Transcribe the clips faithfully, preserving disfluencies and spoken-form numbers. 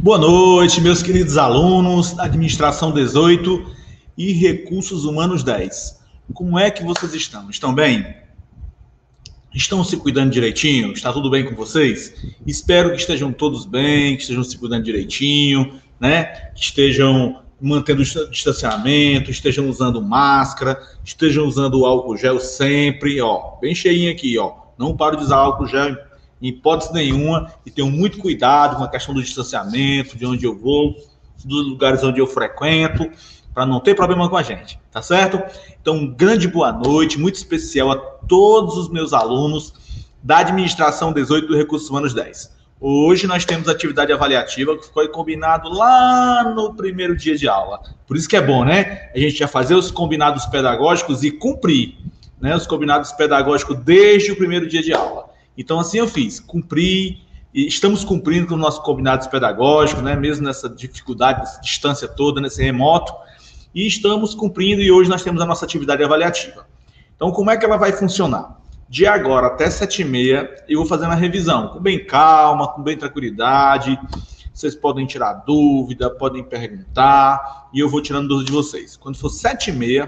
Boa noite, meus queridos alunos, Administração dezoito e Recursos Humanos dez. Como é que vocês estão? Estão bem? Estão se cuidando direitinho? Está tudo bem com vocês? Espero que estejam todos bem, que estejam se cuidando direitinho, né? Que estejam mantendo o distanciamento, estejam usando máscara, estejam usando o álcool gel sempre, ó, bem cheinho aqui, ó. Não paro de usar álcool gel em hipótese nenhuma e tenham muito cuidado com a questão do distanciamento, de onde eu vou, dos lugares onde eu frequento, para não ter problema com a gente, tá certo? Então, um grande boa noite, muito especial a todos os meus alunos da Administração dezoito do Recursos Humanos dez. Hoje nós temos atividade avaliativa que foi combinado lá no primeiro dia de aula. Por isso que é bom, né? A gente já fazer os combinados pedagógicos e cumprir, né, os combinados pedagógicos desde o primeiro dia de aula. Então, assim eu fiz, cumpri, e estamos cumprindo com os nossos combinados pedagógicos, né, mesmo nessa dificuldade, nessa distância toda, nesse remoto, e estamos cumprindo, e hoje nós temos a nossa atividade avaliativa. Então, como é que ela vai funcionar? De agora até sete e meia, eu vou fazendo a revisão, com bem calma, com bem tranquilidade. Vocês podem tirar dúvida, podem perguntar, e eu vou tirando dúvida de vocês. Quando for sete e meia,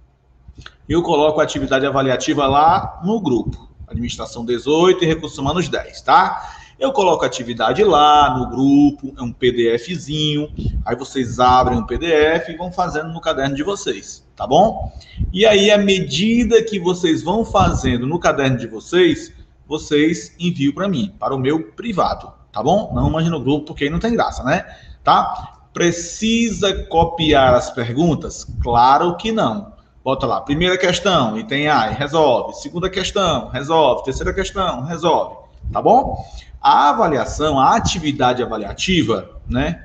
eu coloco a atividade avaliativa lá no grupo. Administração dezoito e Recursos Humanos dez, tá? Eu coloco a atividade lá no grupo, é um PDFzinho, aí vocês abrem o P D F e vão fazendo no caderno de vocês, tá bom? E aí, à medida que vocês vão fazendo no caderno de vocês, vocês enviam para mim, para o meu privado, tá bom? Não mande no grupo, porque aí não tem graça, né? Tá? Precisa copiar as perguntas? Claro que não. Bota lá, primeira questão, item A, resolve. Segunda questão, resolve. Terceira questão, resolve. Tá bom? A avaliação, a atividade avaliativa, né?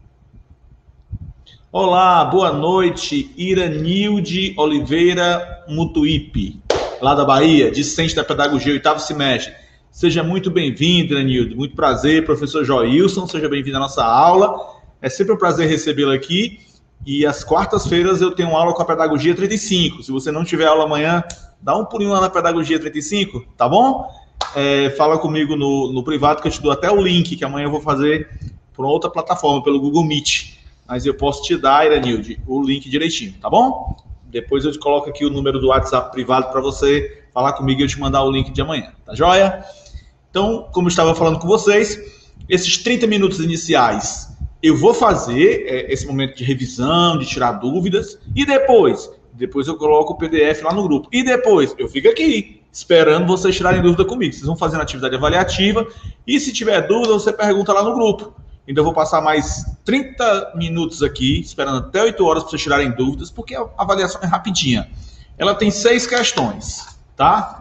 Olá, boa noite, Iranilde Oliveira Mutuípe, lá da Bahia, discente da Pedagogia, oitavo semestre. Seja muito bem-vindo, Iranilde. Muito prazer, professor Joilson, seja bem-vindo à nossa aula. É sempre um prazer recebê-lo aqui. E às quartas-feiras eu tenho aula com a Pedagogia trinta e cinco. Se você não tiver aula amanhã, dá um pulinho lá na Pedagogia trinta e cinco, tá bom? É, fala comigo no, no privado que eu te dou até o link, que amanhã eu vou fazer por outra plataforma, pelo Google Meet. Mas eu posso te dar, Iranilde, o link direitinho, tá bom? Depois eu te coloco aqui o número do WhatsApp privado para você falar comigo e eu te mandar o link de amanhã, tá joia? Então, como eu estava falando com vocês, esses trinta minutos iniciais eu vou fazer é, esse momento de revisão, de tirar dúvidas, e depois, depois eu coloco o P D F lá no grupo. E depois, eu fico aqui, esperando vocês tirarem dúvida comigo. Vocês vão fazendo atividade avaliativa, e se tiver dúvida, você pergunta lá no grupo. Então, eu vou passar mais trinta minutos aqui, esperando até oito horas para vocês tirarem dúvidas, porque a avaliação é rapidinha. Ela tem seis questões, tá?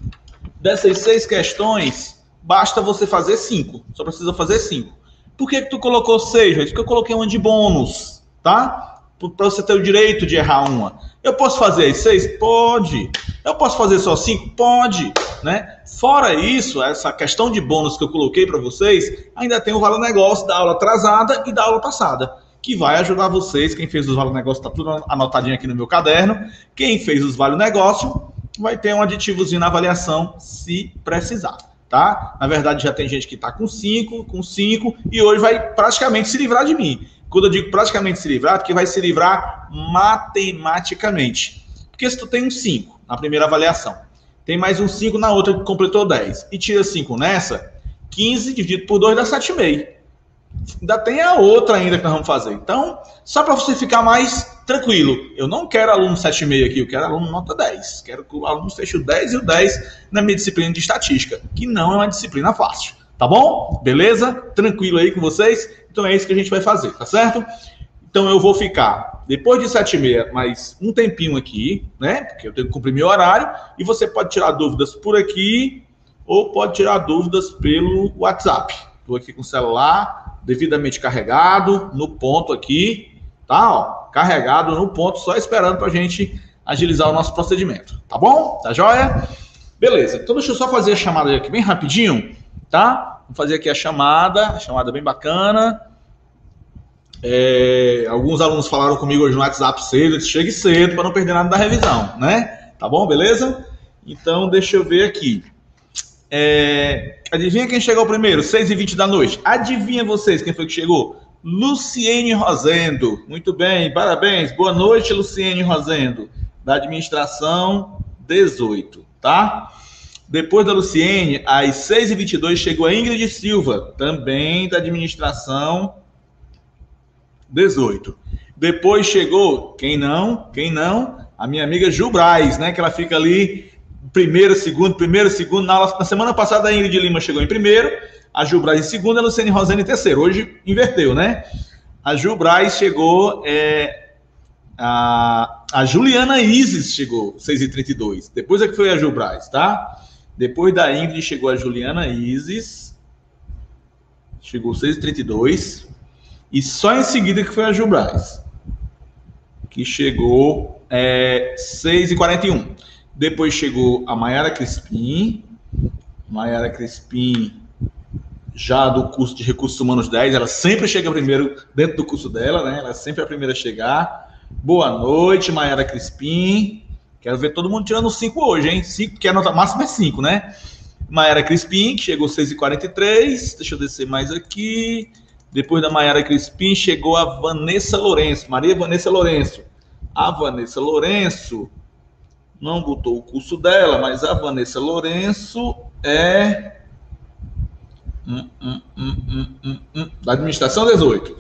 Dessas seis questões, basta você fazer cinco. Só precisa fazer cinco. Por que que tu colocou seis? Porque eu coloquei uma de bônus, tá? Para você ter o direito de errar uma. Eu posso fazer as seis? Pode. Eu posso fazer só cinco? Pode. Né? Fora isso, essa questão de bônus que eu coloquei para vocês, ainda tem o Vale Negócio da aula atrasada e da aula passada, que vai ajudar vocês. Quem fez os Vale Negócio está tudo anotadinho aqui no meu caderno. Quem fez os Vale Negócio vai ter um aditivozinho na avaliação, se precisar. Tá? Na verdade, já tem gente que está com cinco, com cinco, e hoje vai praticamente se livrar de mim. Quando eu digo praticamente se livrar, porque vai se livrar matematicamente. Porque se tu tem um cinco na primeira avaliação, tem mais um cinco na outra que completou dez, e tira cinco nessa, quinze dividido por dois dá sete vírgula cinco. Ainda tem a outra ainda que nós vamos fazer. Então, só para você ficar mais tranquilo, eu não quero aluno sete vírgula cinco aqui, eu quero aluno nota dez. Quero que o aluno feche o dez e o dez na minha disciplina de estatística, que não é uma disciplina fácil. Tá bom? Beleza? Tranquilo aí com vocês? Então é isso que a gente vai fazer, tá certo? Então eu vou ficar, depois de sete e meia, mais um tempinho aqui, né? Porque eu tenho que cumprir meu horário, e você pode tirar dúvidas por aqui, ou pode tirar dúvidas pelo WhatsApp. Estou aqui com o celular devidamente carregado, no ponto aqui, tá? Ó, carregado no ponto, só esperando para a gente agilizar o nosso procedimento, tá bom? Tá joia? Beleza, então deixa eu só fazer a chamada aqui bem rapidinho, tá? Vou fazer aqui a chamada, a chamada bem bacana. É, alguns alunos falaram comigo hoje no WhatsApp cedo, eu disse, chegue cedo para não perder nada da revisão, né? Tá bom, beleza? Então, deixa eu ver aqui. É, adivinha quem chegou primeiro? seis e vinte da noite. Adivinha vocês quem foi que chegou? Luciene Rosendo. Muito bem, parabéns. Boa noite, Luciene Rosendo. Da administração dezoito, tá? Depois da Luciene, às seis e vinte e dois, chegou a Ingrid Silva, também da administração dezoito. Depois chegou, quem não? Quem não? A minha amiga Ju Braz, né? Que ela fica ali, primeiro, segundo, primeiro, segundo. Na, na semana passada a Ingrid Lima chegou em primeiro, a Ju Braz em segundo, a Luciene Rosendo em terceiro. Hoje inverteu, né? A Ju Braz chegou, é, a, a Juliana Isis chegou, seis e trinta e dois. Depois é que foi a Ju Braz, tá? Depois da Ingrid chegou a Juliana Isis, chegou seis e trinta e dois, e só em seguida que foi a Ju Braz, que chegou é, seis e quarenta e um. Depois chegou a Maiara Crispim, Maiara Crispim, já do curso de Recursos Humanos dez, ela sempre chega primeiro dentro do curso dela, né? Ela sempre é a primeira a chegar. Boa noite, Maiara Crispim. Quero ver todo mundo tirando cinco hoje, hein? cinco, porque a nota máxima é cinco, né? Maiara Crispim, que chegou seis e quarenta e três. Deixa eu descer mais aqui. Depois da Maiara Crispim, chegou a Vanessa Lourenço. Maria Vanessa Lourenço. A Vanessa Lourenço não botou o curso dela, mas a Vanessa Lourenço é... Hum, hum, hum, hum, hum, hum. Da administração dezoito.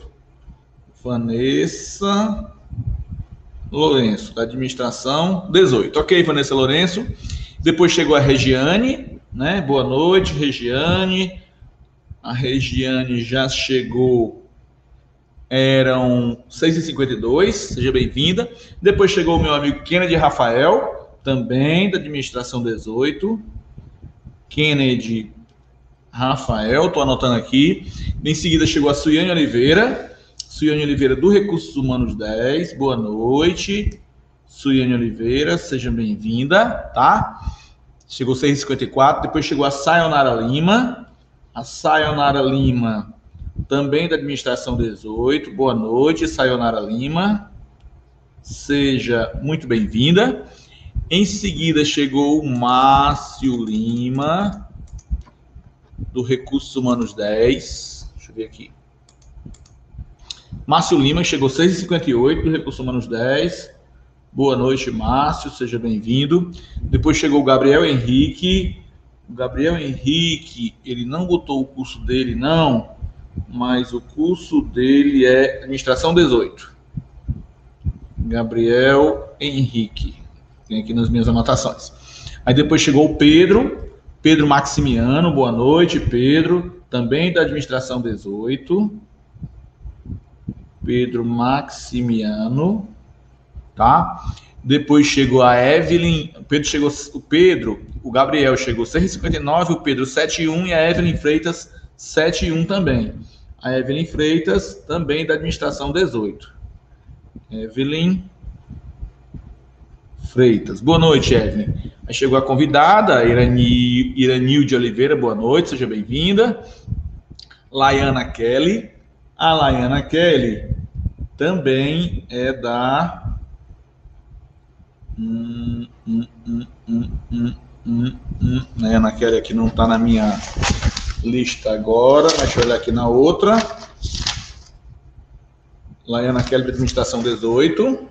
Vanessa... Lourenço, da administração dezoito. Ok, Vanessa Lourenço. Depois chegou a Regiane, né? Boa noite, Regiane. A Regiane já chegou, eram seis e cinquenta e dois, seja bem-vinda. Depois chegou o meu amigo Kennedy Rafael, também da administração dezoito. Kennedy Rafael, estou anotando aqui. Em seguida chegou a Suiane Oliveira. Suiane Oliveira, do Recursos Humanos dez, boa noite. Suiane Oliveira, seja bem-vinda, tá? Chegou seis e cinquenta e quatro, depois chegou a Sayonara Lima. A Sayonara Lima, também da administração dezoito, boa noite, Sayonara Lima. Seja muito bem-vinda. Em seguida chegou o Márcio Lima, do Recursos Humanos dez. Deixa eu ver aqui. Márcio Lima, chegou seis e cinquenta e oito, do Recursos Humanos dez. Boa noite, Márcio, seja bem-vindo. Depois chegou o Gabriel Henrique. O Gabriel Henrique, ele não botou o curso dele, não, mas o curso dele é Administração dezoito. Gabriel Henrique. Tem aqui nas minhas anotações. Aí depois chegou o Pedro. Pedro Maximiano, boa noite, Pedro. Também da Administração dezoito. Pedro Maximiano, tá? Depois chegou a Evelyn, o Pedro chegou, o Pedro, o Gabriel chegou seis e cinquenta e nove, o Pedro sete e um e a Evelyn Freitas sete e um também. A Evelyn Freitas também da administração dezoito. Evelyn Freitas. Boa noite, Evelyn. Aí chegou a convidada, Irani, Iranilde Oliveira, boa noite, seja bem-vinda. Laiana Kelly. A Laiana Kelly também é da... Hum, hum, hum, hum, hum, hum, hum. Laiana Kelly aqui não está na minha lista agora, mas deixa eu olhar aqui na outra. Laiana Kelly, de administração dezoito.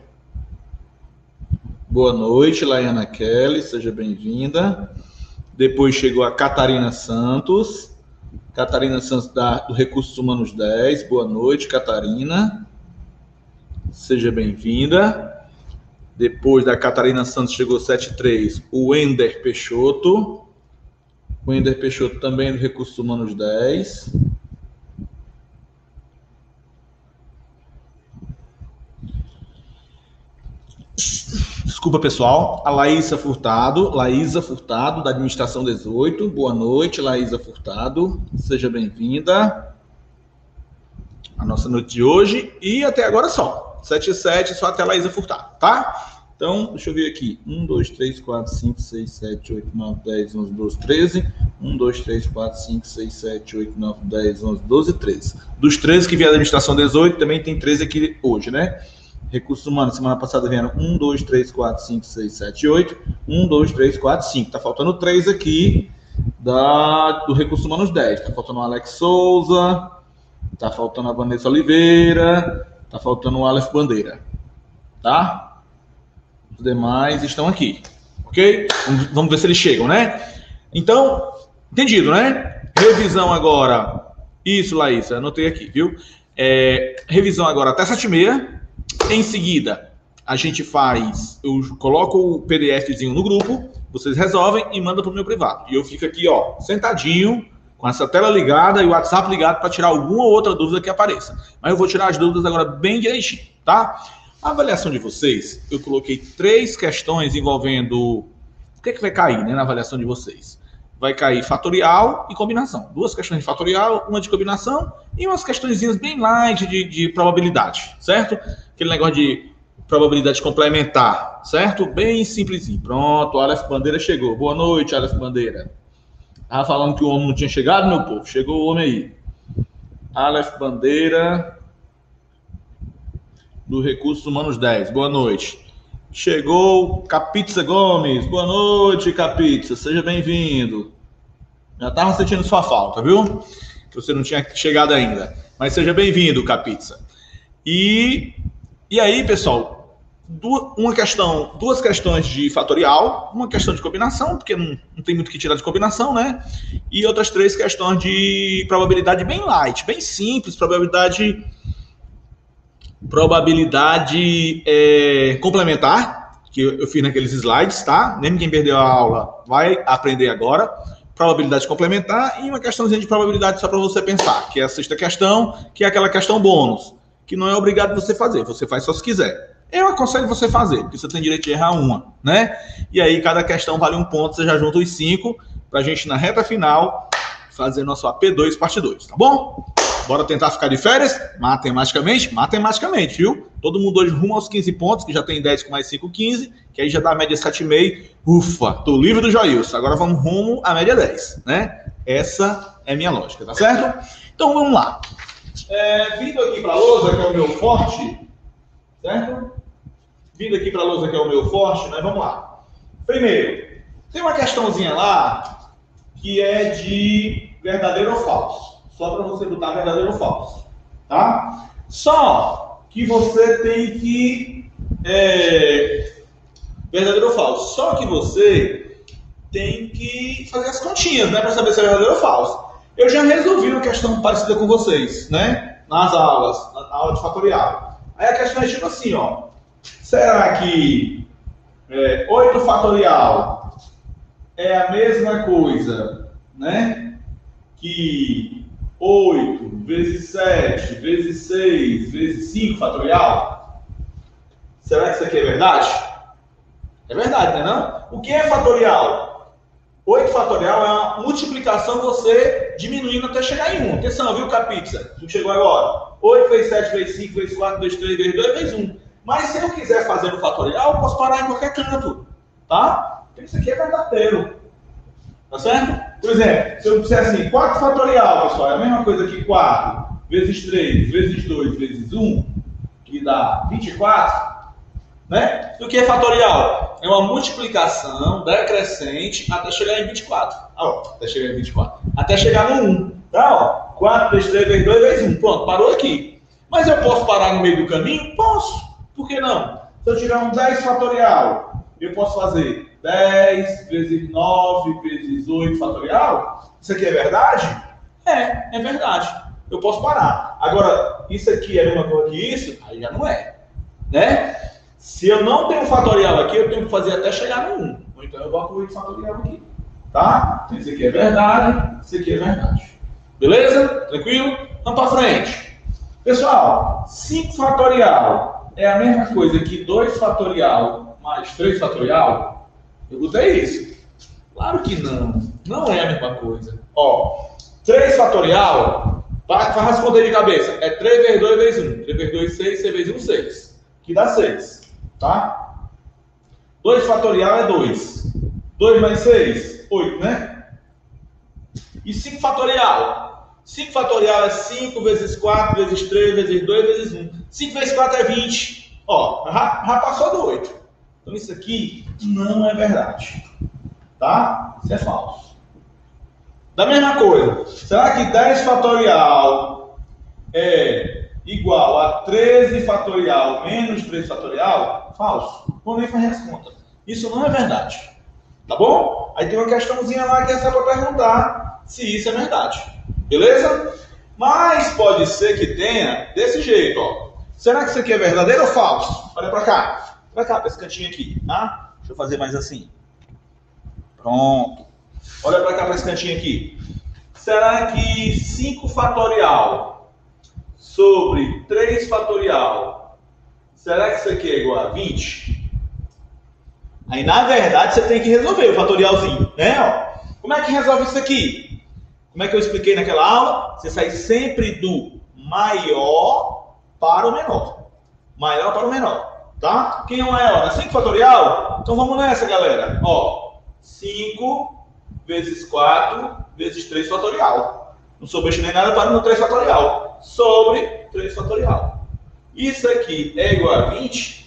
Boa noite, Laiana Kelly, seja bem-vinda. Depois chegou a Catarina Santos. Catarina Santos, da, do Recursos Humanos dez. Boa noite, Catarina. Seja bem-vinda. Depois da Catarina Santos chegou sete e três, o Wender Peixoto. O Wender Peixoto também do Recursos Humanos dez. Desculpa, pessoal. A Laísa Furtado, Laísa Furtado, da Administração dezoito. Boa noite, Laísa Furtado. Seja bem-vinda à nossa noite de hoje. E até agora só. sete e sete, só até a Laísa Furtado, tá? Então, deixa eu ver aqui. um, dois, três, quatro, cinco, seis, sete, oito, nove, dez, onze, doze, treze. um, dois, três, quatro, cinco, seis, sete, oito, nove, dez, onze, doze, treze. Dos treze que vieram da Administração dezoito, também tem treze aqui hoje, né? Recursos Humanos, semana passada vieram um, dois, três, quatro, cinco, seis, sete, oito. um, dois, três, quatro, cinco. Tá faltando três aqui da, do Recursos Humanos dez. Tá faltando o Alex Souza, tá faltando a Vanessa Oliveira, tá faltando o Aleph Bandeira. Tá? Os demais estão aqui. Ok? Vamos ver se eles chegam, né? Então, entendido, né? Revisão agora. Isso, Laís, anotei aqui, viu? É, revisão agora até sete e meia. Em seguida, a gente faz... Eu coloco o PDFzinho no grupo, vocês resolvem e mandam para o meu privado. E eu fico aqui, ó, sentadinho, com essa tela ligada e o WhatsApp ligado para tirar alguma ou outra dúvida que apareça. Mas eu vou tirar as dúvidas agora bem direitinho, tá? A avaliação de vocês, eu coloquei três questões envolvendo... O que é que vai cair, né, na avaliação de vocês? Vai cair fatorial e combinação. Duas questões de fatorial, uma de combinação e umas questõezinhas bem light de, de probabilidade, certo? Aquele negócio de probabilidade complementar, certo? Bem simplesinho. Pronto, o Aleph Bandeira chegou. Boa noite, Aleph Bandeira. Tava falando que o homem não tinha chegado, meu povo? Chegou o homem aí. Aleph Bandeira... do Recursos Humanos dez. Boa noite. Chegou Capitza Gomes. Boa noite, Capitza. Seja bem-vindo. Já estava sentindo sua falta, viu? Que você não tinha chegado ainda. Mas seja bem-vindo, Capitza. E, e aí, pessoal, duas, uma questão, duas questões de fatorial, uma questão de combinação, porque não, não tem muito o que tirar de combinação, né? E outras três questões de probabilidade bem light, bem simples, probabilidade... Probabilidade é, complementar, que eu, eu fiz naqueles slides, tá? Nem quem perdeu a aula vai aprender agora. Probabilidade complementar e uma questãozinha de probabilidade só para você pensar, que é a sexta questão, que é aquela questão bônus, que não é obrigado você fazer, você faz só se quiser. Eu aconselho você fazer, porque você tem direito de errar uma, né? E aí cada questão vale um ponto, você já junta os cinco, para a gente na reta final fazer nosso A P dois parte dois, tá bom? Bora tentar ficar de férias? Matematicamente? Matematicamente, viu? Todo mundo hoje rumo aos quinze pontos, que já tem dez com mais cinco, quinze, que aí já dá a média sete vírgula cinco. Ufa, tô livre do Joilson. Agora vamos rumo à média dez, né? Essa é a minha lógica, tá certo? Então vamos lá. É, vindo aqui para a lousa, que é o meu forte, certo? Vindo aqui para a lousa, que é o meu forte, mas vamos lá. Primeiro, tem uma questãozinha lá que é de verdadeiro ou falso. Só para você botar verdadeiro ou falso, tá? Só que você tem que... É, verdadeiro ou falso. Só que você tem que fazer as continhas, né? Para saber se é verdadeiro ou falso. Eu já resolvi uma questão parecida com vocês, né? Nas aulas, na aula de fatorial. Aí a questão é tipo assim, ó. Será que é, oito fatorial é a mesma coisa, né? Que... oito vezes sete vezes seis vezes cinco fatorial? Será que isso aqui é verdade? É verdade, né não? O que é fatorial? oito fatorial é uma multiplicação, você diminuindo até chegar em um. Atenção, viu, Capitza? A gente chegou agora. oito vezes sete vezes cinco vezes quatro vezes três vezes dois vezes um. Mas se eu quiser fazer no fatorial, eu posso parar em qualquer canto, tá? Então isso aqui é verdadeiro. Tá certo? Por exemplo, se eu disser assim, quatro fatorial, pessoal, é a mesma coisa que quatro vezes três vezes dois vezes um, que dá vinte e quatro, né? O que é fatorial? É uma multiplicação decrescente até chegar em vinte e quatro. Ah, ó, até chegar em vinte e quatro. Até chegar no um. Tá, ó. quatro vezes três vezes dois vezes um. Pronto, parou aqui. Mas eu posso parar no meio do caminho? Posso. Por que não? Se eu tiver um dez fatorial, eu posso fazer dez vezes nove vezes oito fatorial? Isso aqui é verdade? É, é verdade. Eu posso parar. Agora, isso aqui é a mesma coisa que isso? Aí já não é. Né? Se eu não tenho fatorial aqui, eu tenho que fazer até chegar no um. Ou então eu boto oito fatorial aqui. Tá? Então isso aqui é verdade, isso aqui é verdade. Beleza? Tranquilo? Vamos para frente. Pessoal, cinco fatorial é a mesma coisa que dois fatorial mais três fatorial? Eu botei isso. Claro que não. Não é a mesma coisa. Ó, três fatorial, faz as contas de cabeça. É três vezes dois vezes um. três vezes dois, seis. seis vezes um, seis. Que dá seis. Tá? dois fatorial é dois. dois mais seis, oito, né? E cinco fatorial? cinco fatorial é cinco vezes quatro vezes três vezes dois vezes um. cinco vezes quatro é vinte. Ó, já, já passou do oito. Então isso aqui não é verdade. Tá? Isso é falso. Da mesma coisa, será que dez fatorial é igual a treze fatorial menos três fatorial? Falso. Vou nem fazer as contas. Isso não é verdade. Tá bom? Aí tem uma questãozinha lá que é só para perguntar se isso é verdade. Beleza? Mas pode ser que tenha desse jeito, ó. Será que isso aqui é verdadeiro ou falso? Olha para cá. Pra cá, para esse cantinho aqui, tá? Deixa eu fazer mais assim. Pronto. Olha para cá, para esse cantinho aqui. Será que cinco fatorial sobre três fatorial, será que isso aqui é igual a vinte? Aí, na verdade, você tem que resolver o fatorialzinho, né? Ó, como é que resolve isso aqui? Como é que eu expliquei naquela aula? Você sai sempre do maior para o menor. Maior para o menor, tá? Quem é o maior? É cinco fatorial? Então vamos nessa, galera. Ó, cinco vezes quatro vezes três fatorial. Não sou besta nem nada para no três fatorial. Sobre três fatorial. Isso aqui é igual a vinte.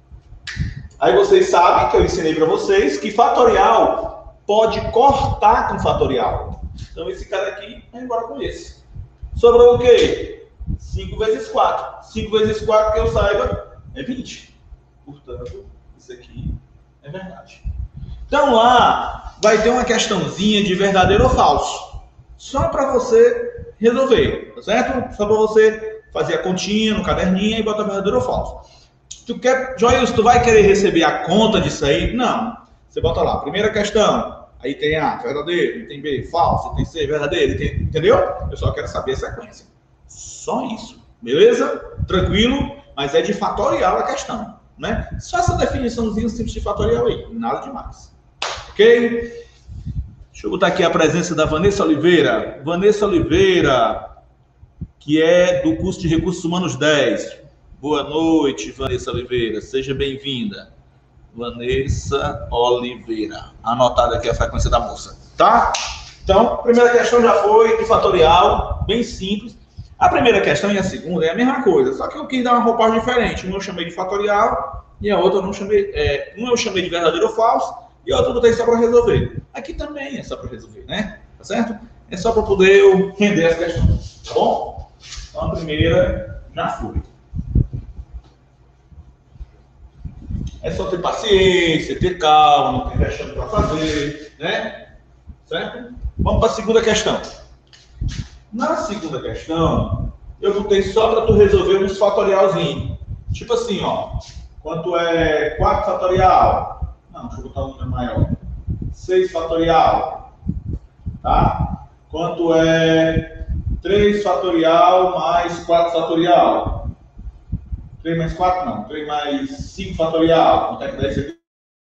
Aí vocês sabem que eu ensinei para vocês que fatorial pode cortar com fatorial. Então esse cara aqui vai embora com esse. Sobrou o quê? cinco vezes quatro. cinco vezes quatro, que eu saiba, é vinte. Portanto, isso aqui é verdade. Então lá vai ter uma questãozinha de verdadeiro ou falso. Só para você resolver, tá certo? Só para você fazer a continha no caderninho e botar verdadeiro ou falso. Tu quer, Joilson, tu vai querer receber a conta disso aí? Não. Você bota lá, primeira questão. Aí tem A, verdadeiro, tem B, falso, tem C, verdadeiro, tem, entendeu? Eu só quero saber a sequência. Só isso. Beleza? Tranquilo? Mas é de fatorial a questão, né? Só essa definiçãozinha simples de fatorial aí. Nada demais. Ok? Deixa eu botar aqui a presença da Vanessa Oliveira. Vanessa Oliveira, que é do curso de Recursos Humanos dez. Boa noite, Vanessa Oliveira. Seja bem-vinda. Vanessa Oliveira. Anotada aqui a frequência da moça. Tá? Então, a primeira questão já foi do fatorial, bem simples. A primeira questão e a segunda é a mesma coisa, só que eu quis dar uma roupagem diferente. Um eu chamei de fatorial e a outra eu não chamei. É, um eu chamei de verdadeiro ou falso e a outra eu botei só para resolver. Aqui também é só para resolver, né? Tá certo? É só para poder eu render as questões. Tá bom? Então, a primeira já foi. É só ter paciência, ter calma, não ter vexame para fazer, né? Certo? Vamos para a segunda questão. Na segunda questão, eu botei só para tu resolver uns fatorialzinhos. Tipo assim, ó. Quanto é quatro fatorial? Não, deixa eu botar um número maior. seis fatorial. Tá? Quanto é três fatorial mais quatro fatorial? três mais quatro não. três mais cinco fatorial. Quanto é que dá isso aqui?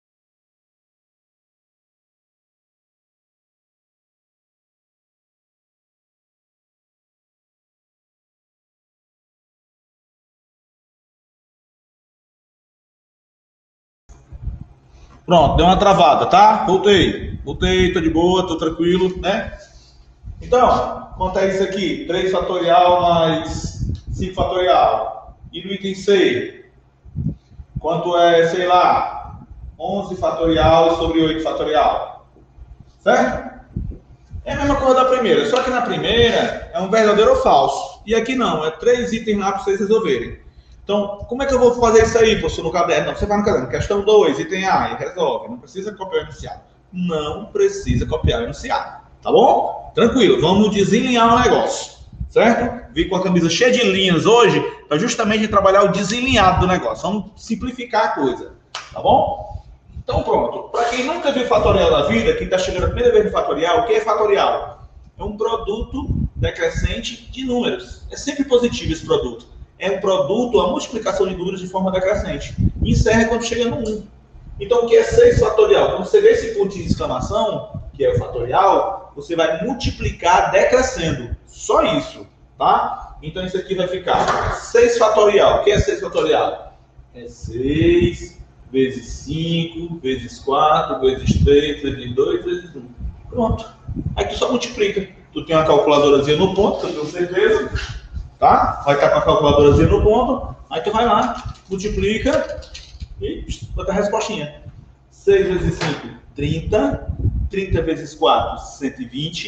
Pronto, deu uma travada, tá? Voltei. Voltei, tô de boa, tô tranquilo, né? Então, quanto é isso aqui? três fatorial mais cinco fatorial. E no item C? Quanto é, sei lá, onze fatorial sobre oito fatorial? Certo? É a mesma coisa da primeira, só que na primeira é um verdadeiro ou falso. E aqui não, é três itens lá para vocês resolverem. Então, como é que eu vou fazer isso aí, professor, no caderno? Não, você vai no caderno, questão dois, item A, e resolve. Não precisa copiar o enunciado. Não precisa copiar o enunciado, tá bom? Tranquilo, vamos desenlinhar o negócio, certo? Vim com a camisa cheia de linhas hoje, para justamente trabalhar o desenlinhado do negócio. Vamos simplificar a coisa, tá bom? Então, pronto. Para quem nunca viu fatorial da vida, quem está chegando a primeira vez no fatorial, o que é fatorial? É um produto decrescente de números. É sempre positivo esse produto. É um produto, a multiplicação de números de forma decrescente. Encerra quando chega no um. Então, o que é seis fatorial? Quando você vê esse ponto de exclamação, que é o fatorial, você vai multiplicar decrescendo. Só isso, tá? Então, isso aqui vai ficar seis fatorial. O que é seis fatorial? É seis vezes cinco, vezes quatro, vezes três, vezes dois, vezes um. Pronto. Aí tu só multiplica. Tu tem uma calculadorazinha no ponto, eu tenho certeza. Tá? Vai estar com a calculadorazinha no ponto, aí tu vai lá, multiplica e bota a respostinha. seis vezes cinco, trinta. trinta vezes quatro, cento e vinte.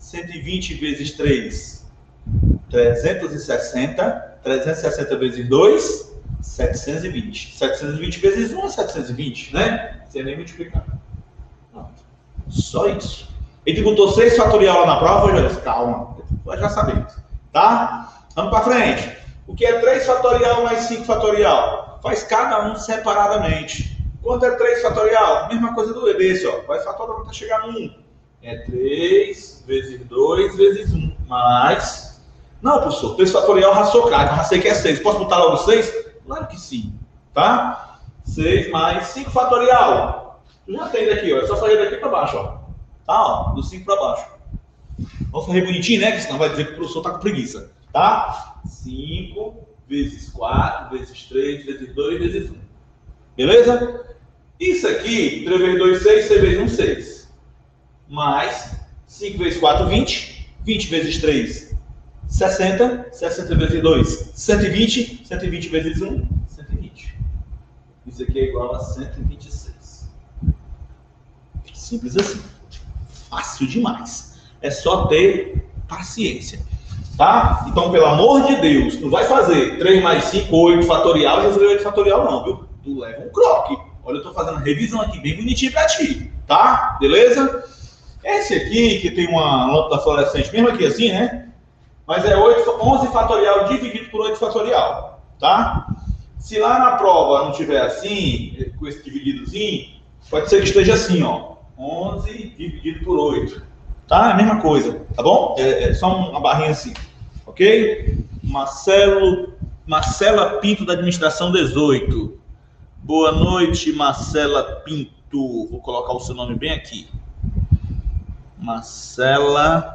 cento e vinte vezes três, trezentos e sessenta. trezentos e sessenta vezes dois, setecentos e vinte. setecentos e vinte vezes um é setecentos e vinte, né? Sem nem multiplicar. Não. Só isso. Ele botou seis fatorial lá na prova, já disse, calma, nós já sabemos, tá? Vamos para frente. O que é três fatorial mais cinco fatorial? Faz cada um separadamente. Quanto é três fatorial? Mesma coisa do desse, ó. Vai fatorial até chegar no um. É três vezes dois vezes um. Mais... Não, professor, três fatorial raçou craque, já sei que é seis. Posso botar logo seis? Claro que sim, tá? seis mais cinco fatorial. Tu já tem daqui, ó. É só fazer daqui para baixo, ó. Tá, ó. Do cinco para baixo. Vamos fazer bonitinho, né? Que senão vai dizer que o professor tá com preguiça. Tá? cinco vezes quatro, vezes três, vezes dois, vezes um. Beleza? Isso aqui, três vezes dois, seis, seis vezes um, seis. Mais cinco vezes quatro, vinte. vinte vezes três, sessenta. sessenta vezes dois, cento e vinte. cento e vinte vezes um, cento e vinte. Isso aqui é igual a cento e vinte e seis. Simples assim. Fácil demais. É só ter paciência. Tá? Então, pelo amor de Deus, não vai fazer três mais cinco, oito fatorial, resolver oito fatorial não, viu? Tu leva um croque. Olha, eu tô fazendo revisão aqui bem bonitinho pra ti. Tá? Beleza? Esse aqui, que tem uma lâmpada fluorescente, mesmo aqui assim, né? Mas é onze fatorial dividido por oito fatorial, tá? Se lá na prova não tiver assim, com esse divididozinho, pode ser que esteja assim, ó. onze dividido por oito, tá? É a mesma coisa, tá bom? É, é só uma barrinha assim, ok? Marcelo, Marcela Pinto, da administração dezoito. Boa noite, Marcela Pinto. Vou colocar o seu nome bem aqui. Marcela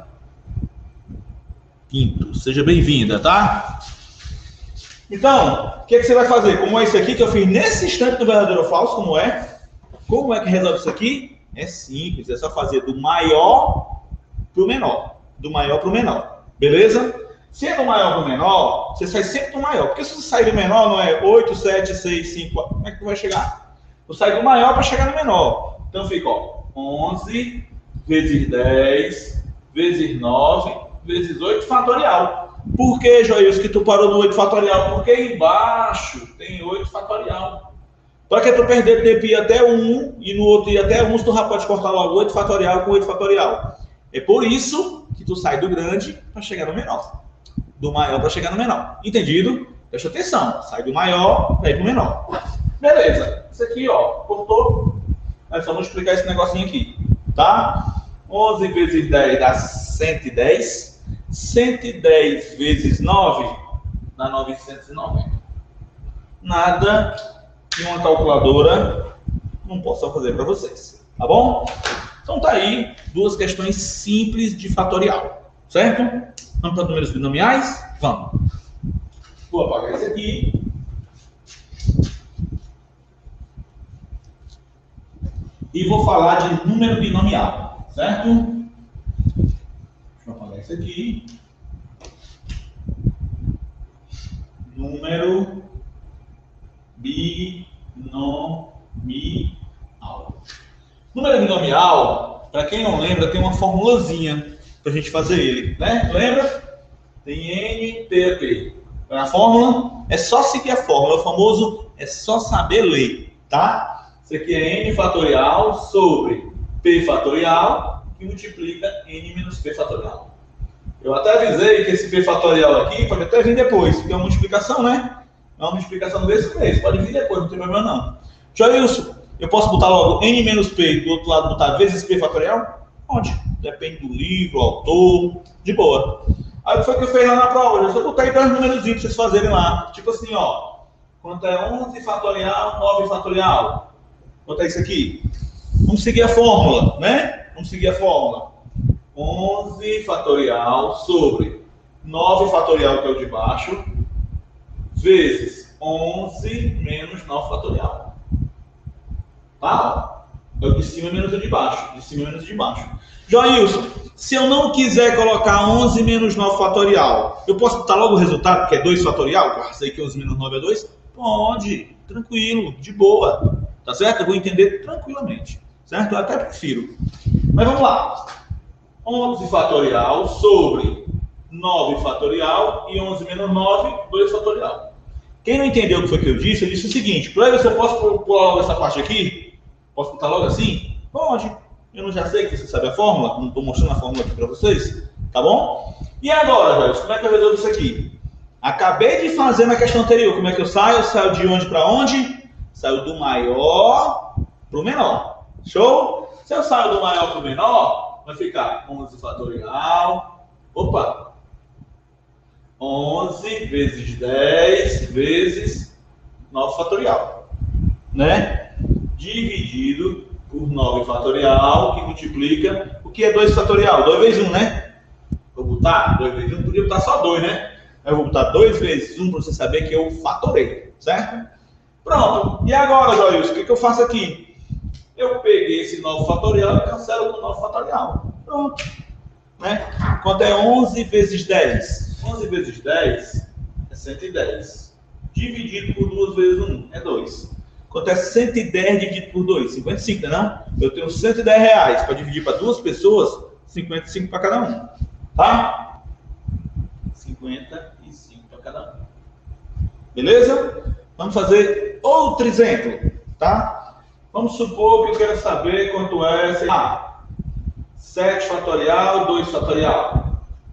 Pinto, seja bem-vinda, tá? Então, o que, é que você vai fazer? Como é isso aqui que eu fiz nesse instante do verdadeiro ou falso, como é? Como é que resolve isso aqui? É simples, é só fazer do maior para o menor. Do maior para o menor, beleza? Se é do maior para o menor, você sai sempre do maior. Porque se você sair do menor, não é oito, sete, seis, cinco, quatro, como é que tu vai chegar? Tu sai do maior para chegar no menor. Então fica, ó, onze vezes dez vezes nove vezes oito fatorial. Por que, Joilson, que tu parou no oito fatorial? Porque embaixo tem oito fatorial. Para que tu perder tempo e ir até um e no outro ir até um, tu já pode cortar logo oito fatorial com oito fatorial. É por isso que tu sai do grande para chegar no menor. Do maior para chegar no menor. Entendido? Presta atenção. Sai do maior para ir pro menor. Beleza. Isso aqui, ó, cortou. Nós só vamos explicar esse negocinho aqui. Tá? onze vezes dez dá cento e dez. cento e dez vezes nove dá novecentos e noventa. Nada que uma calculadora não possa fazer para vocês. Tá bom? Então tá aí duas questões simples de fatorial. Certo? Vamos para números binomiais? Vamos. Vou apagar esse aqui. E vou falar de número binomial, certo? Deixa eu apagar isso aqui. Número binomial. Número binomial, para quem não lembra, tem uma formulazinha para a gente fazer ele, né? Lembra? Tem N P P. A fórmula é só seguir a fórmula, o famoso é só saber ler, tá? Isso aqui é N fatorial sobre P fatorial, que multiplica N menos P fatorial. Eu até avisei que esse P fatorial aqui pode até vir depois, porque é uma multiplicação, né? É uma multiplicação desse mês, pode vir depois, não tem problema não. Joilson, eu posso botar logo N menos P, do outro lado botar vezes P fatorial? Pode, depende do livro, autor, de boa. Aí foi o que eu fiz lá na prova, eu só botei dois números para vocês fazerem lá. Tipo assim, ó, quanto é onze fatorial, nove fatorial? Quanto é isso aqui? Vamos seguir a fórmula, né? Vamos seguir a fórmula. onze fatorial sobre nove fatorial, que é o de baixo, vezes onze menos nove fatorial. Tá? É o de cima menos o de baixo. De cima menos o de baixo. Joilson, se eu não quiser colocar onze menos nove fatorial, eu posso botar logo o resultado, que é dois fatorial? Que eu sei que onze menos nove é dois? Pode, tranquilo, de boa. Tá certo? Eu vou entender tranquilamente. Certo? Eu até prefiro. Mas vamos lá. onze fatorial sobre nove fatorial e onze menos nove, dois fatorial. Quem não entendeu o que foi que eu disse, eu disse o seguinte: Cleber, eu posso pular logo essa parte aqui? Posso botar logo assim? Pode. Eu não já sei que você sabe a fórmula, não estou mostrando a fórmula aqui para vocês, tá bom? E agora, Joyce, como é que eu resolvo isso aqui? Acabei de fazer na questão anterior, como é que eu saio? Eu saio de onde para onde? Saio do maior para o menor. Show? Se eu saio do maior para o menor, vai ficar onze fatorial. Opa! onze vezes dez vezes nove fatorial. Né? Dividido por nove fatorial, que multiplica. O que é dois fatorial? dois vezes um, né? Vou botar dois vezes um, podia botar só dois, né? Eu vou botar dois vezes um para você saber que eu fatorei, certo? Pronto. E agora, Joilson, o que, que eu faço aqui? Eu peguei esse nove fatorial e cancelo com nove fatorial. Pronto. Né? Quanto é onze vezes dez? onze vezes dez é cento e dez. Dividido por duas vezes um é dois. Quanto é cento e dez dividido por dois? cinquenta e cinco, não? Eu tenho cento e dez reais para dividir para duas pessoas, cinquenta e cinco para cada um. Tá? cinquenta e cinco para cada um. Beleza? Vamos fazer outro exemplo, tá? Vamos supor que eu quero saber quanto é, sei lá, sete fatorial, dois fatorial.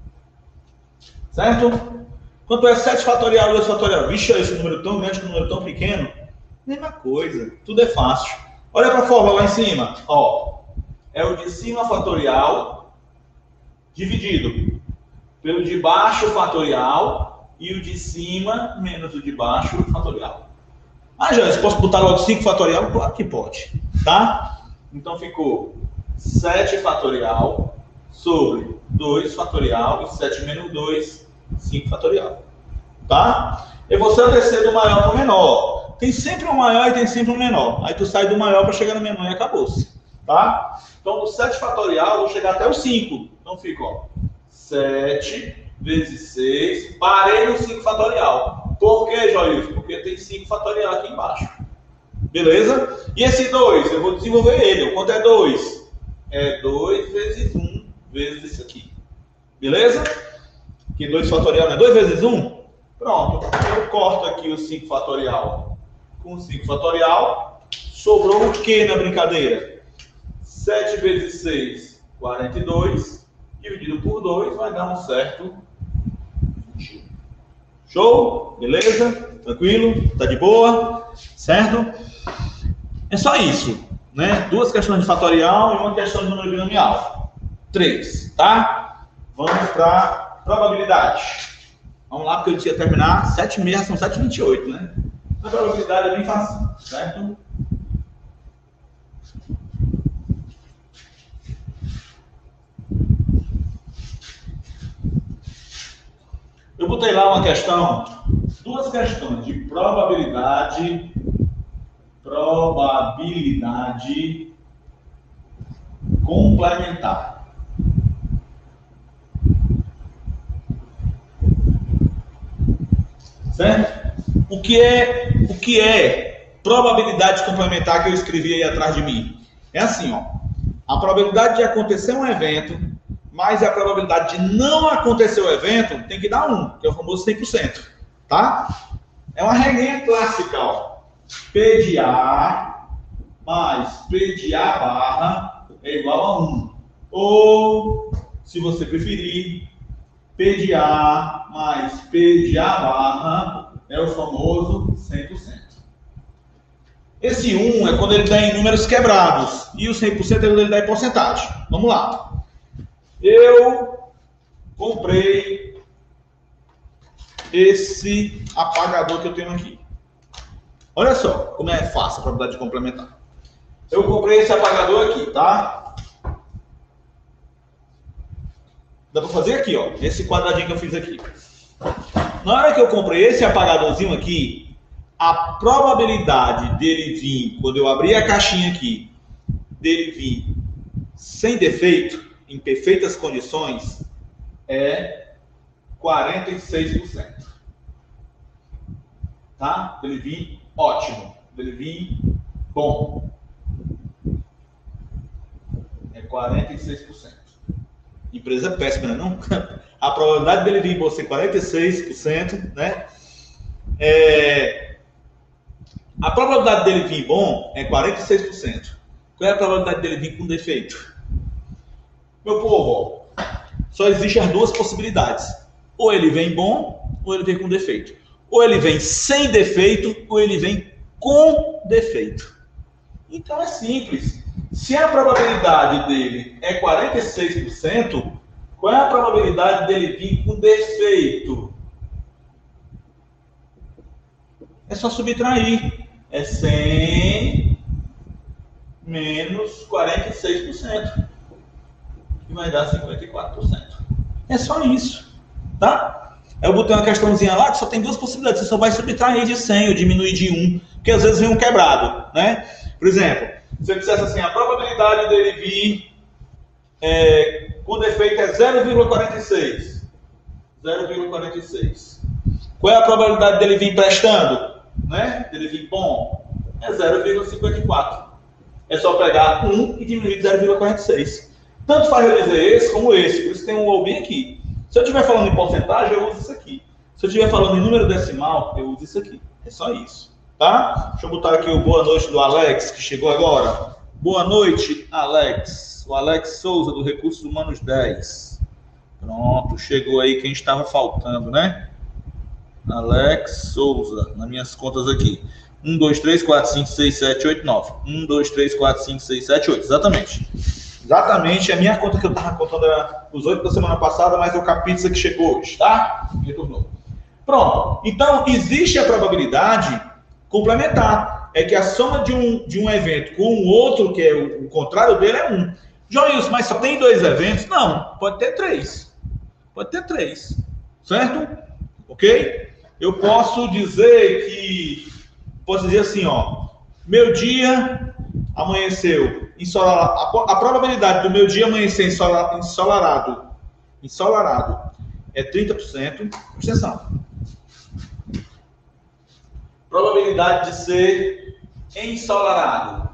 Certo? Quanto é sete fatorial, dois fatorial? Vixe, esse número tão grande com um número tão pequeno. Mesma coisa, tudo é fácil. Olha para a fórmula lá em cima. Ó, é o de cima fatorial dividido pelo de baixo fatorial e o de cima menos o de baixo fatorial. Ah, já, posso botar logo cinco fatorial? Claro que pode, tá? Então ficou sete fatorial sobre dois fatorial e sete menos dois, cinco fatorial. Tá? Eu vou ser descer do maior para o menor. Tem sempre um maior e tem sempre um menor. Aí tu sai do maior para chegar no menor e acabou-se. Tá? Então, do sete fatorial, eu vou chegar até o cinco. Então, fica, ó, sete vezes seis. Parei no cinco fatorial. Por que, Joilson? Porque tem cinco fatorial aqui embaixo. Beleza? E esse dois, eu vou desenvolver ele. Quanto é dois? É dois vezes um vezes isso aqui. Beleza? Que dois fatorial não é dois vezes um? Pronto. Eu corto aqui o cinco fatorial com cinco fatorial. Sobrou o que na brincadeira? sete vezes seis, quarenta e dois. Dividido por dois vai dar um certo vinte e um. Show? Beleza? Tranquilo? Tá de boa? Certo? É só isso, né? Duas questões de fatorial e uma questão de número binomial. Três, tá? Vamos para probabilidade. Vamos lá, porque eu tinha terminar sete e meia, são sete e vinte e oito, né? A probabilidade é bem fácil, certo? Eu botei lá uma questão, duas questões de probabilidade, probabilidade complementar. Certo? O que é, o que é probabilidade complementar que eu escrevi aí atrás de mim? É assim, ó. A probabilidade de acontecer um evento mais a probabilidade de não acontecer o evento tem que dar um, que é o famoso cem por cento, tá? É uma regrinha clássica, ó. P de A mais P de A barra é igual a um. Ou, se você preferir, P de A mais P de A barra é o famoso cem por cento. Esse um é quando ele dá em números quebrados e o cem por cento é quando ele dá em porcentagem. Vamos lá. Eu comprei esse apagador que eu tenho aqui. Olha só como é fácil a probabilidade de complementar. Eu comprei esse apagador aqui, tá? Dá para fazer aqui, ó. Esse quadradinho que eu fiz aqui. Na hora que eu comprei esse apagadorzinho aqui, a probabilidade dele vir, quando eu abrir a caixinha aqui, dele vir sem defeito, em perfeitas condições, é quarenta e seis por cento. Tá? Dele vir ótimo. Dele vir bom. É quarenta e seis por cento. Empresa péssima, né? Não? A probabilidade dele vir bom ser quarenta e seis por cento, né? É... A probabilidade dele vir bom é quarenta e seis por cento. Qual é a probabilidade dele vir com defeito? Meu povo, ó, só existem as duas possibilidades. Ou ele vem bom, ou ele vem com defeito. Ou ele vem sem defeito, ou ele vem com defeito. Então é simples. Se a probabilidade dele é quarenta e seis por cento, qual é a probabilidade dele vir com defeito? É só subtrair. É cem menos quarenta e seis por cento. Que vai dar cinquenta e quatro por cento. É só isso. Tá? Eu botei uma questãozinha lá que só tem duas possibilidades. Você só vai subtrair de cem ou diminuir de um. Porque às vezes vem um quebrado. Né? Por exemplo, se eu dissesse assim, a probabilidade dele vir é, com defeito é zero vírgula quarenta e seis. zero vírgula quarenta e seis. Qual é a probabilidade dele vir prestando? Né? Dele vir bom? É zero vírgula cinquenta e quatro. É só pegar um e diminuir de zero vírgula quarenta e seis. Tanto faz eu dizer esse como esse. Por isso tem um ou bem aqui. Se eu estiver falando em porcentagem, eu uso isso aqui. Se eu estiver falando em número decimal, eu uso isso aqui. É só isso. Tá? Deixa eu botar aqui o boa noite do Alex, que chegou agora. Boa noite, Alex. O Alex Souza, do Recursos Humanos dez. Pronto, chegou aí quem estava faltando, né? Alex Souza, nas minhas contas aqui. um, dois, três, quatro, cinco, seis, sete, oito, nove. um, dois, três, quatro, cinco, seis, sete, oito. Exatamente. Exatamente a minha conta que eu estava contando era os oito da semana passada, mas é o capítulo que chegou hoje, tá? Retornou. Pronto. Então, existe a probabilidade complementar. É que a soma de um, de um evento com o outro, que é o, o contrário dele, é um. Joilson, mas só tem dois eventos? Não, pode ter três. Pode ter três. Certo? Ok? Eu posso dizer que... Posso dizer assim, ó. Meu dia amanheceu ensolarado. A, a probabilidade do meu dia amanhecer ensolarado, ensolarado, ensolarado é trinta por cento. Presta atenção. Probabilidade de ser ensolarado.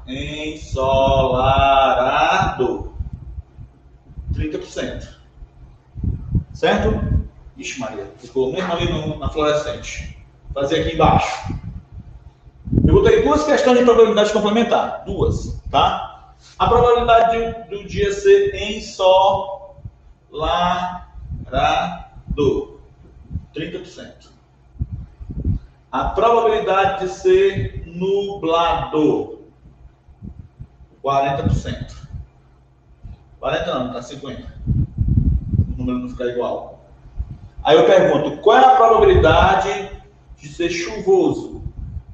Ensolarado. trinta por cento. Certo? Ixi, Maria. Ficou mesmo ali no, na fluorescente. Vou fazer aqui embaixo. Eu botei duas questões de probabilidade complementar. Duas, tá? A probabilidade do, do dia ser ensolarado. trinta por cento. A probabilidade de ser nublado, quarenta por cento. quarenta não, tá cinquenta. O número não fica igual. Aí eu pergunto, qual é a probabilidade de ser chuvoso?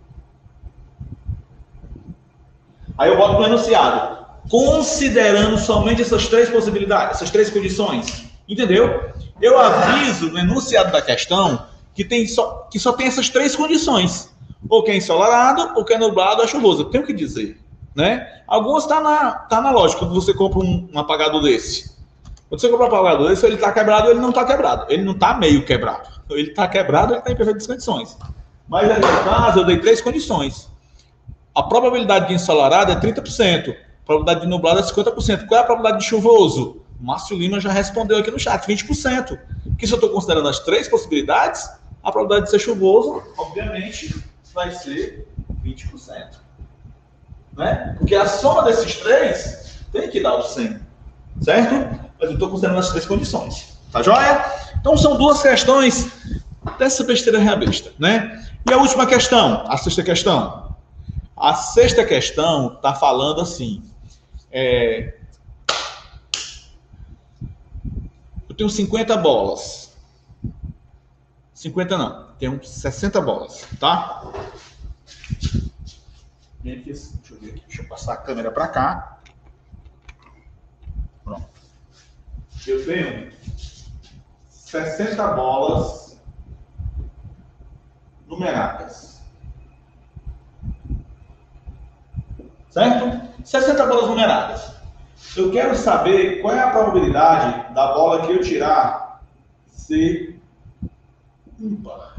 Aí eu boto no enunciado, considerando somente essas três possibilidades, essas três condições. Entendeu? Eu aviso no enunciado da questão que, tem só, que só tem essas três condições. Ou que é ensolarado, ou que é nublado, ou é chuvoso. Eu tenho que dizer. Né? Algumas tá na, tá na lógica, quando você compra um, um apagador desse. Quando você compra um apagador desse, ele está quebrado ou ele não está quebrado. Ele não está meio quebrado. Ele está quebrado, ele está em perfeitas condições. Mas, no meu caso, eu dei três condições. A probabilidade de ensolarado é trinta por cento. A probabilidade de nublado é cinquenta por cento. Qual é a probabilidade de chuvoso? O Márcio Lima já respondeu aqui no chat, vinte por cento. Porque se eu estou considerando as três possibilidades, a probabilidade de ser chuvoso, obviamente, vai ser vinte por cento. Né? Porque a soma desses três tem que dar o cem. Certo? Mas eu estou considerando as três condições. Tá joia? Então são duas questões dessa besteira reabesta, né? E a última questão, a sexta questão. A sexta questão está falando assim. É... Eu tenho cinquenta bolas. cinquenta não, tenho sessenta bolas, tá? Deixa eu ver aqui, deixa eu passar a câmera para cá. Pronto. Eu tenho sessenta bolas numeradas. Certo? sessenta bolas numeradas. Eu quero saber qual é a probabilidade da bola que eu tirar ser ímpar.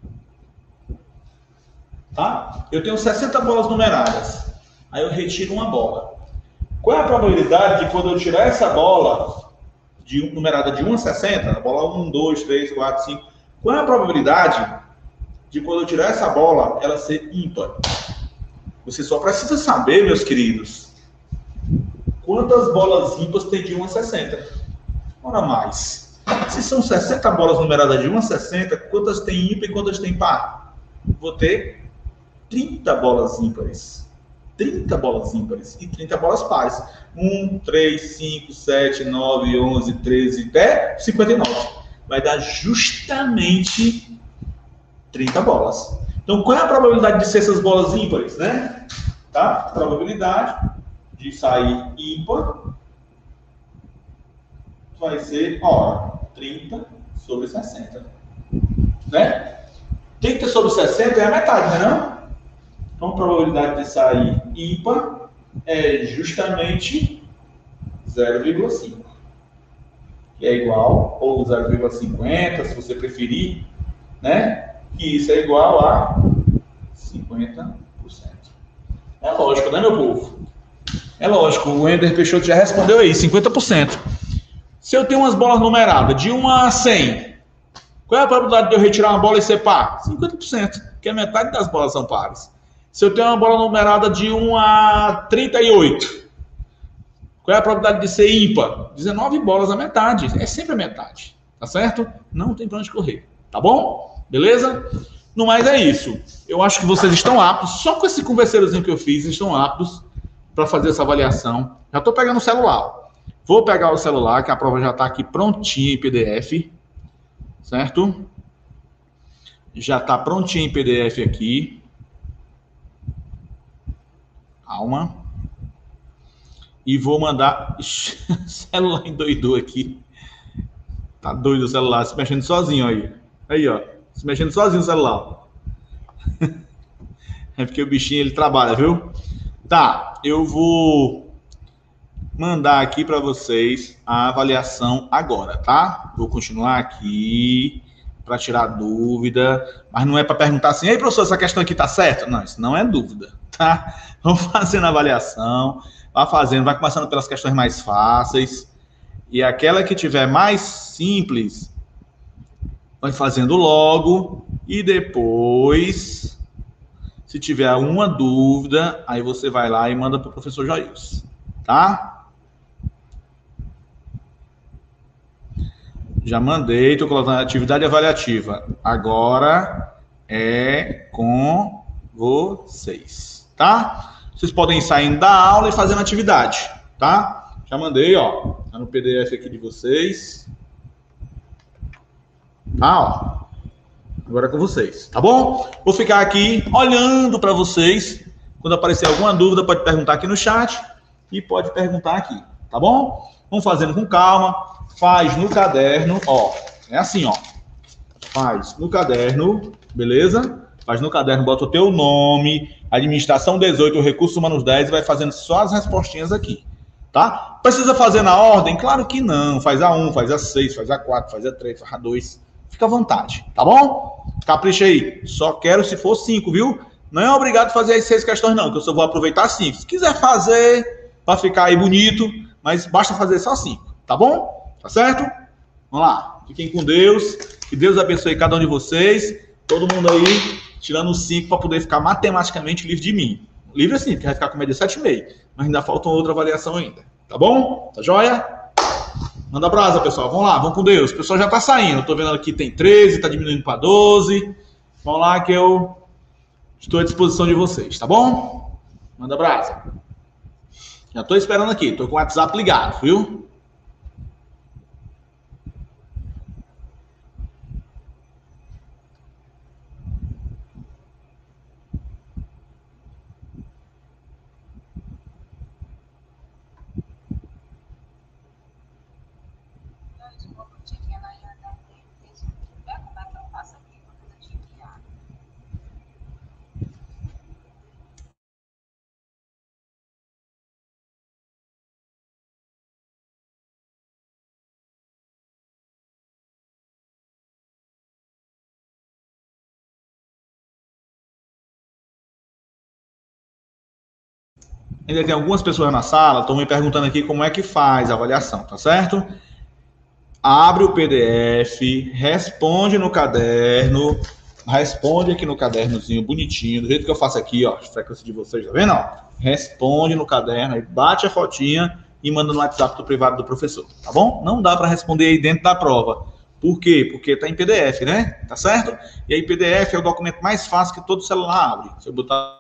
Tá? Eu tenho sessenta bolas numeradas. Aí eu retiro uma bola. Qual é a probabilidade de quando eu tirar essa bola de, numerada de um a sessenta, a bola um, dois, três, quatro, cinco, qual é a probabilidade de quando eu tirar essa bola, ela ser ímpar? Você só precisa saber, meus queridos, quantas bolas ímpares tem de um a sessenta. Ora mais. Se são sessenta bolas numeradas de um a sessenta, quantas tem ímpar e quantas tem par? Vou ter trinta bolas ímpares. trinta bolas ímpares e trinta bolas pares. um, três, cinco, sete, nove, onze, treze, até cinquenta e nove. Vai dar justamente trinta bolas. Então, qual é a probabilidade de ser essas bolas ímpares, né? Tá? A probabilidade de sair ímpar vai ser, ó, trinta sobre sessenta. Né? trinta sobre sessenta é a metade, né, não? Então, a probabilidade de sair ímpar é justamente zero vírgula cinco. Que é igual, ou zero vírgula cinquenta, se você preferir, né? Que isso é igual a cinquenta por cento. É lógico, né, meu povo? É lógico, o Ender Peixoto já respondeu aí, cinquenta por cento. Se eu tenho umas bolas numeradas de um a cem, qual é a probabilidade de eu retirar uma bola e ser par? cinquenta por cento, que é metade das bolas são pares. Se eu tenho uma bola numerada de um a trinta e oito, qual é a probabilidade de ser ímpar? dezenove bolas, a metade. É sempre a metade, tá certo? Não tem pra onde correr, tá bom? Beleza? No mais é isso. Eu acho que vocês estão aptos, só com esse converseirozinho que eu fiz, estão aptos para fazer essa avaliação. Já estou pegando o celular. Vou pegar o celular, que a prova já está aqui prontinha em P D F. Certo? Já está prontinha em P D F aqui. Calma. E vou mandar... O celular endoidou aqui. Tá doido o celular, se mexendo sozinho aí. Aí, ó. Se mexendo sozinho o celular. É porque o bichinho, ele trabalha, viu? Tá, eu vou mandar aqui para vocês a avaliação agora, tá? Vou continuar aqui para tirar dúvida, mas não é para perguntar assim, ei, professor, essa questão aqui tá certa? Não, isso não é dúvida, tá? Vamos fazendo a avaliação, vai fazendo, vai começando pelas questões mais fáceis, e aquela que tiver mais simples, vai fazendo logo, e depois, se tiver alguma dúvida, aí você vai lá e manda para o professor Jailson, tá? Já mandei, estou colocando atividade avaliativa. Agora é com vocês, tá? Vocês podem ir saindo da aula e fazendo atividade, tá? Já mandei, ó, tá no P D F aqui de vocês. Tá, ó. Agora é com vocês, tá bom? Vou ficar aqui olhando para vocês. Quando aparecer alguma dúvida, pode perguntar aqui no chat e pode perguntar aqui, tá bom? Vamos fazendo com calma. Faz no caderno, ó. É assim, ó. Faz no caderno, beleza? Faz no caderno, bota o teu nome, administração dezoito, recursos humanos dez, e vai fazendo só as respostinhas aqui, tá? Precisa fazer na ordem? Claro que não. Faz a um, faz a seis, faz a quatro, faz a três, faz a dois. Fica à vontade, tá bom? Capricha aí. Só quero se for cinco, viu? Não é obrigado a fazer as seis questões, não, que eu só vou aproveitar cinco. Se quiser fazer, para ficar aí bonito, mas basta fazer só cinco, tá bom? Tá certo? Vamos lá. Fiquem com Deus. Que Deus abençoe cada um de vocês. Todo mundo aí tirando cinco para poder ficar matematicamente livre de mim. Livre assim, porque vai ficar com média sete vírgula cinco. Mas ainda falta outra avaliação ainda. Tá bom? Tá joia? Manda brasa, pessoal. Vamos lá, vamos com Deus. O pessoal já tá saindo. Eu tô vendo aqui tem treze, tá diminuindo para doze. Vamos lá que eu estou à disposição de vocês, tá bom? Manda brasa. Já tô esperando aqui. Tô com o WhatsApp ligado, viu? Ainda tem algumas pessoas na sala, estão me perguntando aqui como é que faz a avaliação, tá certo? abre o P D F, responde no caderno, responde aqui no cadernozinho bonitinho, do jeito que eu faço aqui, ó, a frequência de vocês, tá vendo? Ó? Responde no caderno, aí bate a fotinha e manda no WhatsApp do privado do professor, tá bom? Não dá para responder aí dentro da prova. Por quê? Porque tá em P D F, né? Tá certo? E aí P D F é o documento mais fácil que todo celular abre. Se eu botar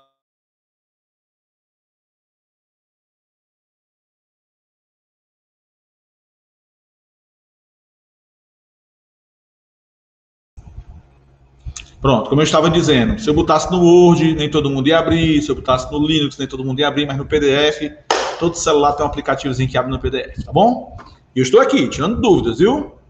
Pronto, como eu estava dizendo, se eu botasse no Word, nem todo mundo ia abrir, se eu botasse no Linux, nem todo mundo ia abrir, mas no P D F, todo celular tem um aplicativozinho que abre no P D F, tá bom? E eu estou aqui, tirando dúvidas, viu?